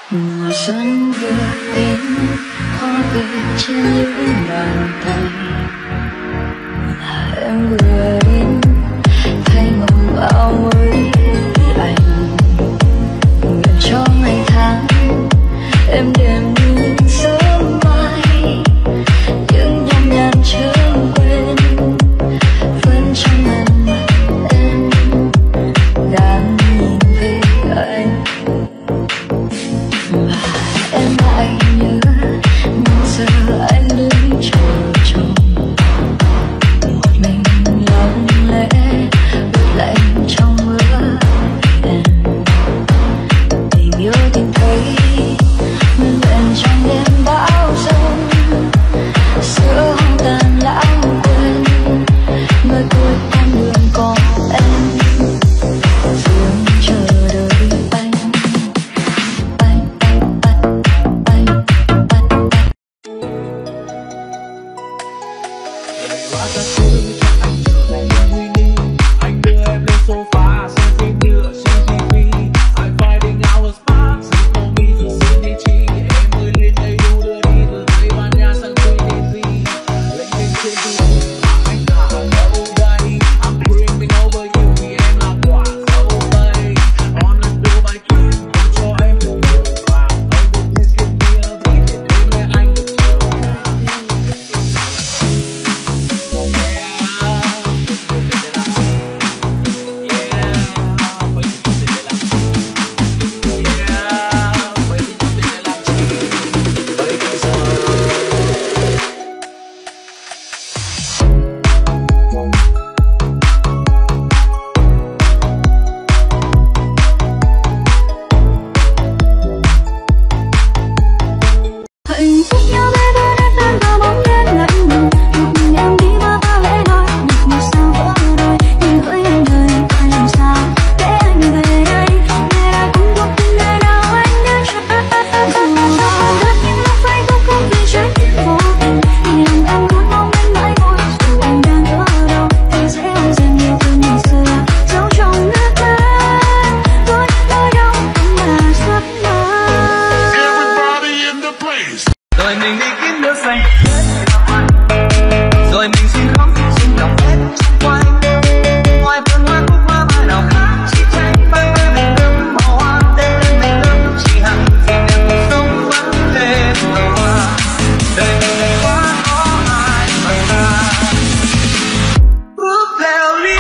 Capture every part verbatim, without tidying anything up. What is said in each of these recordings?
Mùa xuân vừa đến, hoa về trên những bàn tay. Là em vừa đến, thay màu áo mới anh. Nguyện cho ngày tháng em đêm như sớm mai, những nhọc nhằn chưa quên vẫn trong ngàn mắt em đang nhìn về anh. Và em lại nhớ, nhưng giờ anh đứng chờ chồng một mình lặng lẽ ướt lạnh trong mưa đèn. Tình yêu tìm thấy nguyên vẹn trong đêm bão giông, giữa hoang tàn lãng quên nơi cuối con đường có em dường chờ đợi anh. Anh, anh, anh, anh, anh, anh. Qua cả thứ cho anh trở thành một người đi. Anh đưa em lên sofa xem phim nhựa trên ti vi. I'm finding hours back, say for me to see me chi. Em ơi lên đây đu đưa đi từ Tây Ban Nha sang Quy Đê Di. Lên lên trên ti vi anh thả đâu đây. I'm dreaming over you vì em là quả dâu tây. On a do my dream cho em được nhiều vàng. Ôi một kiss give me a beat để đêm nay anh được chiều nào. Hạnh phúc nhau bé bé đã tan vào bóng đêm lạnh lùng. Một mình em đi qua bao lễ nói, nhịp nhịp sao vỡ đời. Nhưng hỡi anh đời phải làm sao để anh về đây. Ngày đã cùng cuộc tình ngày nào anh đã chờ. Dù đau đớn nhưng lúc phải khóc không vì trái tim vô tình. Vì lòng em muốn mong anh mãi thôi. Dù anh đang ở đâu thì sẽ không dành nhiều từ ngày xưa. Giấu trong nước mắt tôi nỗi đau cũng là giấc mơ. Everybody in the place. Rồi mình đi kiếm nước xanh, rồi mình xin khóc xin lòng hết xung quanh. Ngoài vườn hoa cúc hoa mai nào khác chỉ tranh bay bay mình đâm màu hoa tên lên mình đâm chỉ hằng vì em cuộc sống vẫn thêm màu hoa. Đời mình này quá có ai mà ta bước theo lý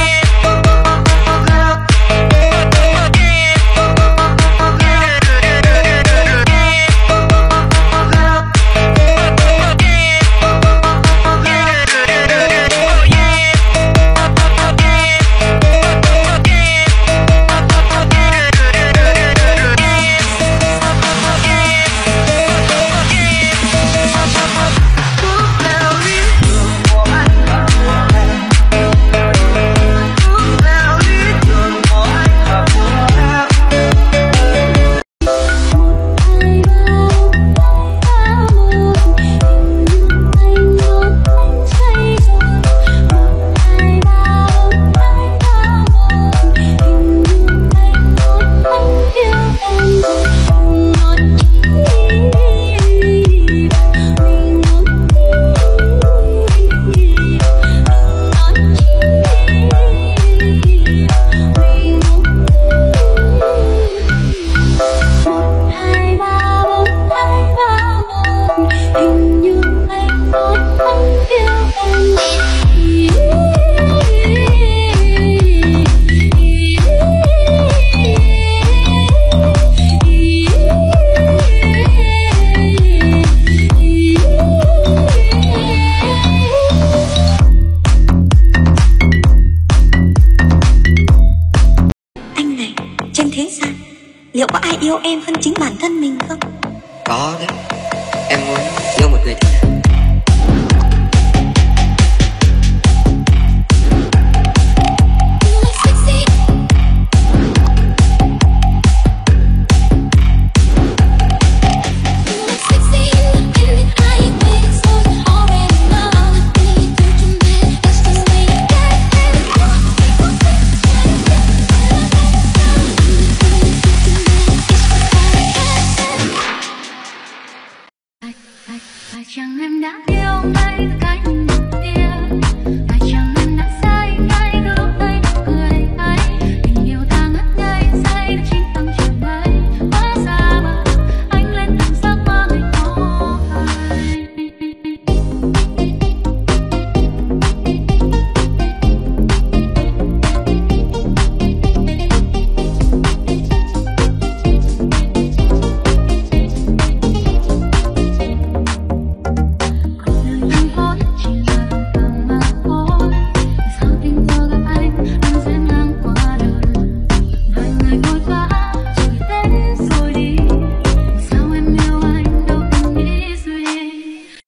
liệu có ai yêu em hơn chính bản thân mình không? Có đấy, em muốn yêu một người thế nào?